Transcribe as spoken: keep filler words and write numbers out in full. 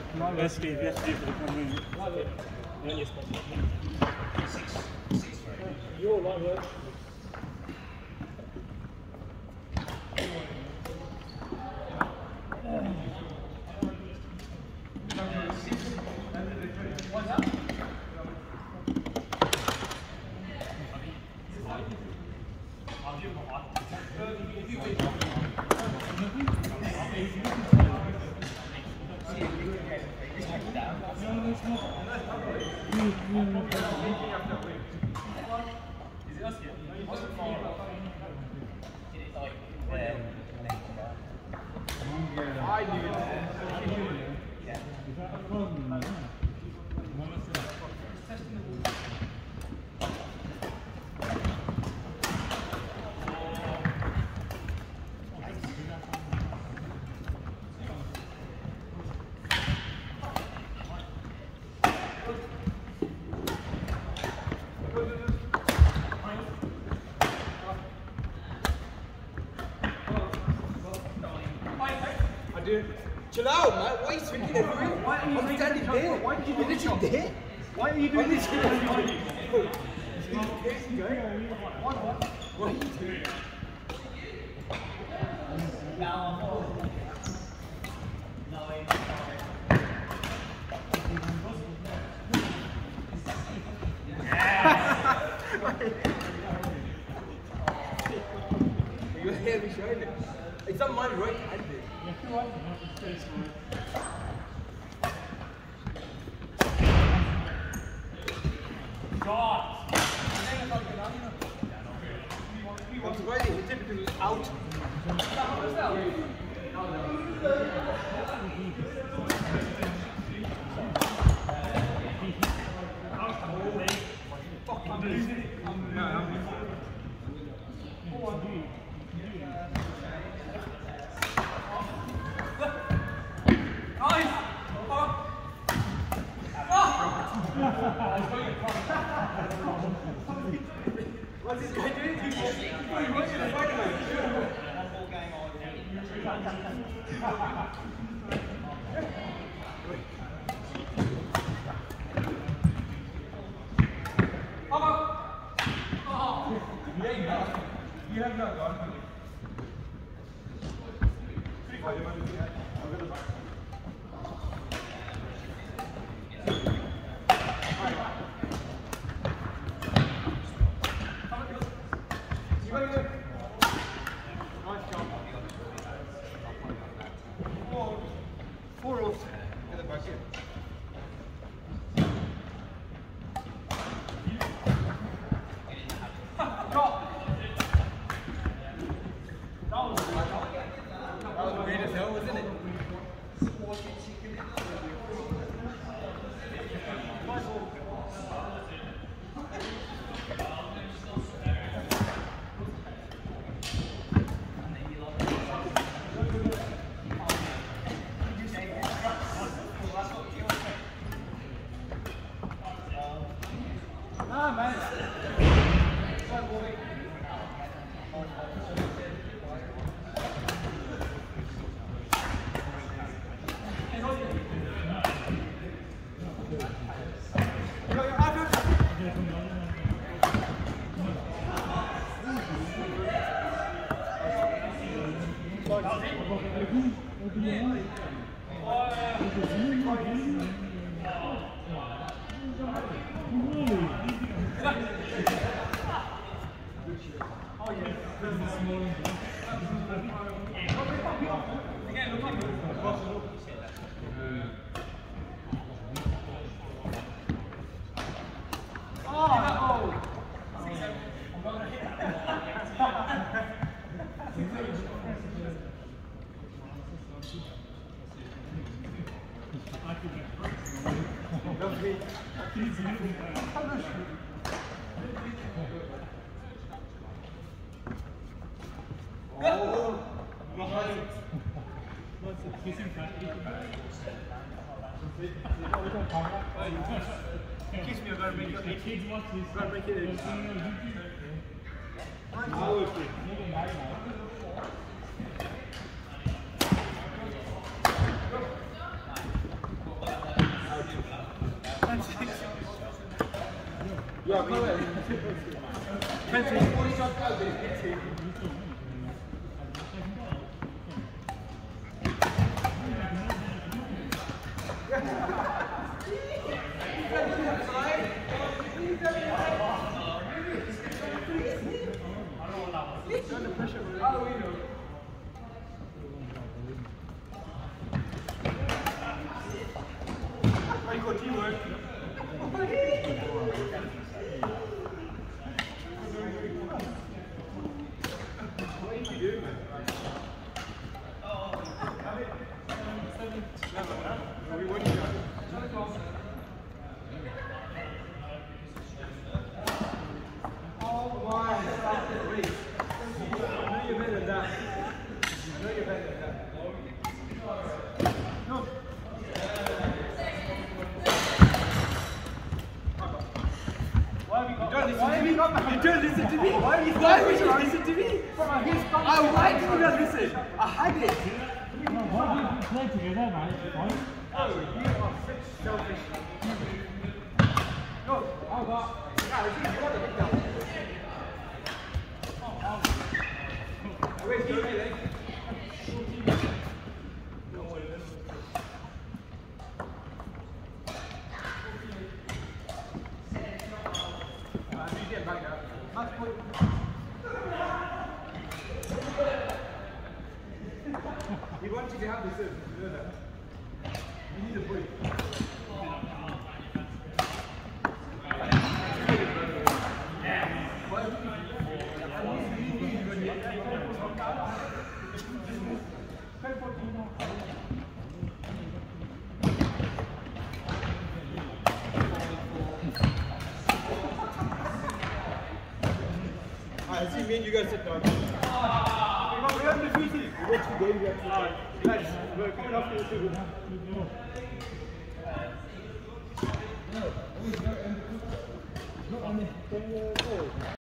Let's leave, let's leave for the coming. You're right, right? Chill out, man. Why are you swinging everywhere? Why are you I'm standing there? Why did you do literally there? Why are you doing this? Why are you doing What are you doing? Your hair is shining. It's not mine right-handed. I'm surprised he hit it because it was out. What's this guy doing? He's going to the fight. You have not gone. Four off. Get it back in. That was weird as hell, wasn't it? Ah, man. Kiss me, I'm gonna make it. The kids watch this. I'm gonna make it. Yeah, correct. twenty, forty shots out there, fifty. Under pressure, bro. Very good teamwork. You don't listen to me. Why would you listen to me? I why did you not listen? I had it. No, why did you play together, man? Why? Oh, you are such selfish. Go. Oh, God. Yeah, I think you got the big down. Where's the leg? He wants you to have this. You know that. You need a break. I see me and you guys sit down. We're undefeated. We went two games. We have to. Guys, we're coming off the two. No.